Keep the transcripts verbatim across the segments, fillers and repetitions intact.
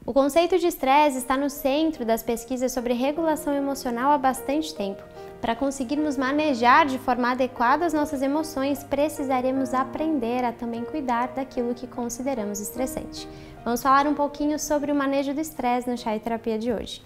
O conceito de estresse está no centro das pesquisas sobre regulação emocional há bastante tempo. Para conseguirmos manejar de forma adequada as nossas emoções, precisaremos aprender a também cuidar daquilo que consideramos estressante. Vamos falar um pouquinho sobre o manejo do estresse no Chá e Terapia de hoje.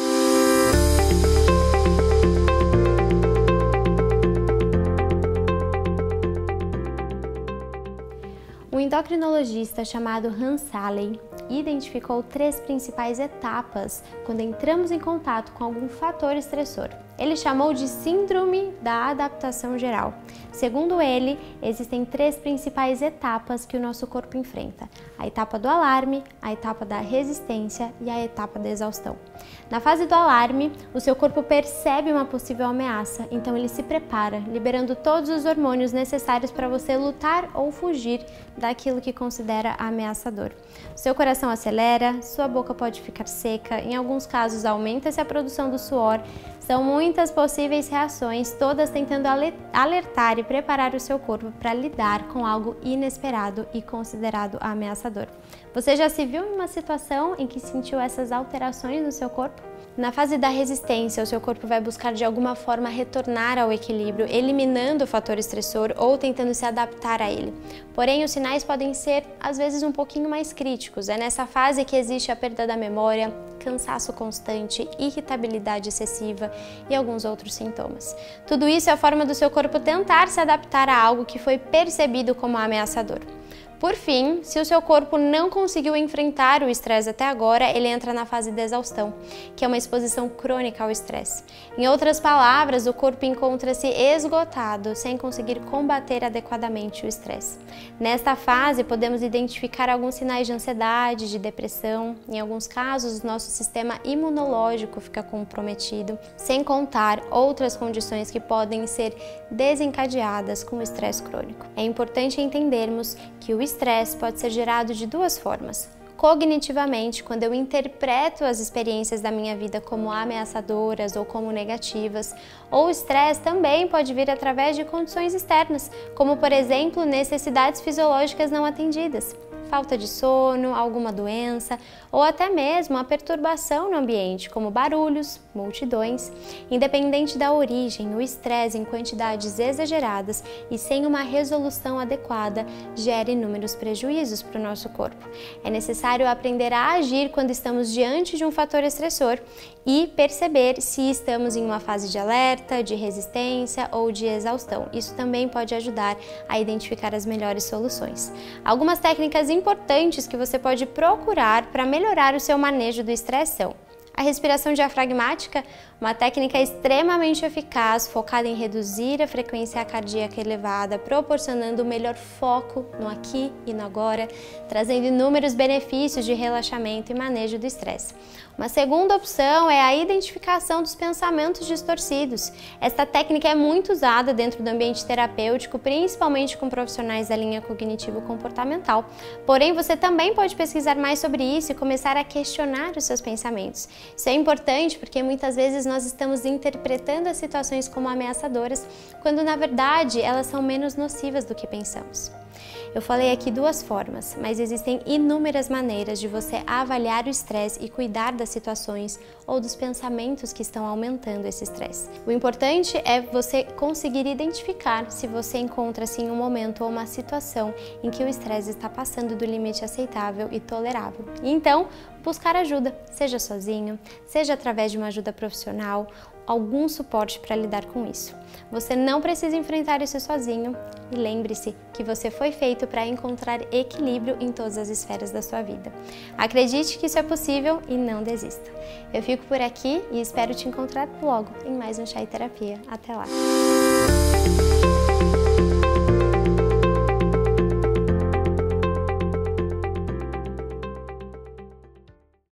Um endocrinologista chamado Hans Salley identificou três principais etapas quando entramos em contato com algum fator estressor. Ele chamou de síndrome da adaptação geral. Segundo ele, existem três principais etapas que o nosso corpo enfrenta: a etapa do alarme, a etapa da resistência e a etapa da exaustão. Na fase do alarme, o seu corpo percebe uma possível ameaça, então ele se prepara, liberando todos os hormônios necessários para você lutar ou fugir daquilo que considera ameaçador. Seu coração acelera, sua boca pode ficar seca, em alguns casos aumenta-se a produção do suor. São muitas possíveis reações, todas tentando alertar e preparar o seu corpo para lidar com algo inesperado e considerado ameaçador. Você já se viu em uma situação em que sentiu essas alterações no seu corpo? Na fase da resistência, o seu corpo vai buscar de alguma forma retornar ao equilíbrio, eliminando o fator estressor ou tentando se adaptar a ele. Porém, os sinais podem ser, às vezes, um pouquinho mais críticos. É nessa fase que existe a perda da memória, cansaço constante, irritabilidade excessiva e alguns outros sintomas. Tudo isso é a forma do seu corpo tentar se adaptar a algo que foi percebido como ameaçador. Por fim, se o seu corpo não conseguiu enfrentar o estresse até agora, ele entra na fase de exaustão, que é uma exposição crônica ao estresse. Em outras palavras, o corpo encontra-se esgotado, sem conseguir combater adequadamente o estresse. Nesta fase, podemos identificar alguns sinais de ansiedade, de depressão. Em alguns casos, nosso sistema imunológico fica comprometido, sem contar outras condições que podem ser desencadeadas com o estresse crônico. É importante entendermos que o estresse pode ser gerado de duas formas. Cognitivamente, quando eu interpreto as experiências da minha vida como ameaçadoras ou como negativas, ou o estresse também pode vir através de condições externas, como por exemplo, necessidades fisiológicas não atendidas, falta de sono, alguma doença ou até mesmo a perturbação no ambiente, como barulhos, multidões. Independente da origem, o estresse em quantidades exageradas e sem uma resolução adequada gera inúmeros prejuízos para o nosso corpo. É necessário aprender a agir quando estamos diante de um fator estressor e perceber se estamos em uma fase de alerta, de resistência ou de exaustão. Isso também pode ajudar a identificar as melhores soluções. Algumas técnicas importantes que você pode procurar para melhorar o seu manejo do estresse são: a respiração diafragmática, uma técnica extremamente eficaz, focada em reduzir a frequência cardíaca elevada, proporcionando o melhor foco no aqui e no agora, trazendo inúmeros benefícios de relaxamento e manejo do estresse. Uma segunda opção é a identificação dos pensamentos distorcidos. Esta técnica é muito usada dentro do ambiente terapêutico, principalmente com profissionais da linha cognitivo-comportamental. Porém, você também pode pesquisar mais sobre isso e começar a questionar os seus pensamentos. Isso é importante porque muitas vezes nós estamos interpretando as situações como ameaçadoras, quando na verdade elas são menos nocivas do que pensamos. Eu falei aqui duas formas, mas existem inúmeras maneiras de você avaliar o estresse e cuidar das situações ou dos pensamentos que estão aumentando esse estresse. O importante é você conseguir identificar se você encontra-se em um momento ou uma situação em que o estresse está passando do limite aceitável e tolerável. E então, buscar ajuda, seja sozinho, seja através de uma ajuda profissional, algum suporte para lidar com isso. Você não precisa enfrentar isso sozinho e lembre-se que você foi feito para encontrar equilíbrio em todas as esferas da sua vida. Acredite que isso é possível e não desista. Eu fico por aqui e espero te encontrar logo em mais um Chá e Terapia. Até lá!